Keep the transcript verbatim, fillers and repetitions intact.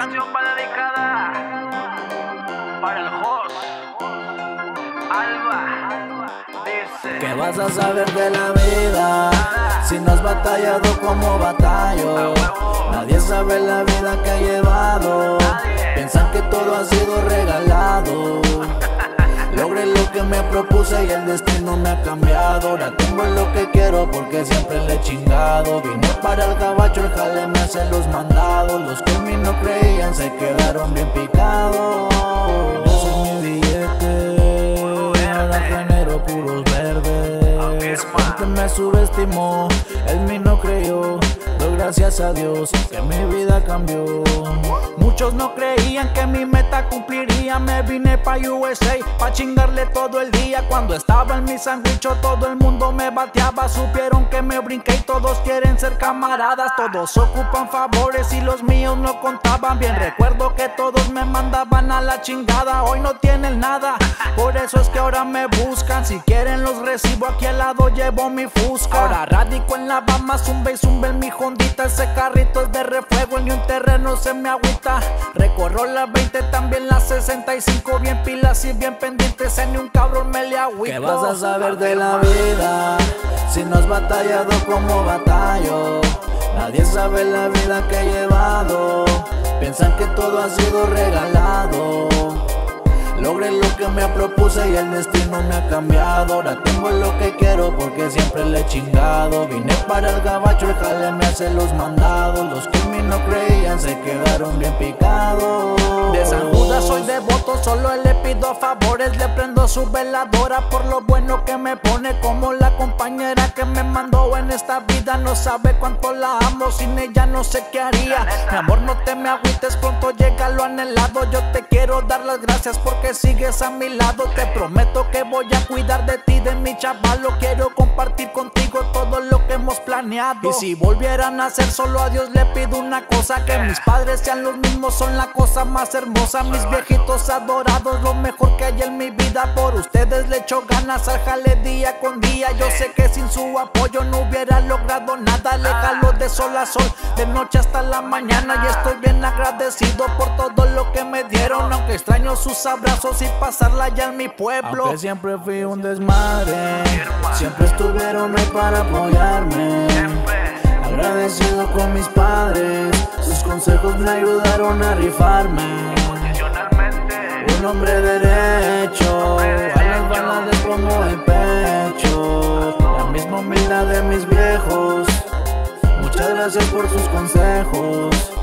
canción va dedicada para el host Alba. Dice: ¿qué vas a saber de la vida si no has batallado como batallo? Nadie sabe la vida que he llevado. Piensan que todo ha sido regalado. Logré lo que me propuse y el destino me ha cambiado. Ahora tengo lo que quiero porque siempre le he chingado. Vine para el gabacho, el jale me hace los mandados. Los que en mí no creían se quedaron bien picados. Ese es mi billete, ahora genero puros verdes. Gente me subestimó, él mí no creyó. Doy gracias a Dios que mi vida cambió. Muchos no creían que mi meta cumpliría. Me vine pa' U S A pa' chingarle todo el día. Cuando estaba en mi sandwicho todo el mundo me bateaba. Supieron que me brinqué y todos quieren ser camaradas. Todos ocupan favores y los míos no contaban bien. Recuerdo que todos me mandaban a la chingada. Hoy no tienen nada, por eso es que ahora me buscan. Si quieren los recibo, aquí al lado llevo mi Fusca. Ahora radico en la Bama, zumba y zumba en mi Hondita. Ese carrito es de refuego, ni un terreno se me agüita. Recorro la veinte, también la sesenta y cinco. Bien pilas y bien pendientes, ni un cabrón me le agüito. ¿Qué vas a saber de la vida si no has batallado como batallo? Nadie sabe la vida que he llevado. Piensan que todo ha sido regalado. Logré lo que me propuse y el destino me ha cambiado. Ahora tengo lo que quiero porque siempre le he chingado. Vine para el gabacho, el jale me hace los mandados. Los que en mí no creían se quedaron bien picados. De San Judas soy devoto, solo le pido favores. Le prendo su veladora por lo bueno que me pone. Como la compañera que me mandó en esta vida. No sabe cuánto la amo, sin ella no sé qué haría. Mi amor, no te me agüites, pronto llega lo anhelado. Yo te quiero dar las gracias porque sigues a mi lado. Te prometo que voy a cuidar de ti, de mi chavalo. Quiero compartir contigo todo lo que hemos planeado. Y si volvieran a ser solo a Dios le pido una cosa: que mis padres sean los mismos, son la cosa más hermosa. Mis viejitos adorados, lo mejor que hay en mi vida. Por ustedes le echo ganas al jale día con día. Yo sé que sin su apoyo no hubiera logrado nada. Le jalo de sol a sol, de noche hasta la mañana. Y estoy bien agradecido por todo lo que me dieron. Aunque extraño sus abrazos y pasarla ya en mi pueblo. Aunque siempre fui un desmadre, siempre estuvieron ahí para apoyarme. Agradecido con mis padres, sus consejos me ayudaron a rifarme. Un hombre derecho, a las balas les pongo el pecho. La misma humildad de mis viejos, muchas gracias por sus consejos.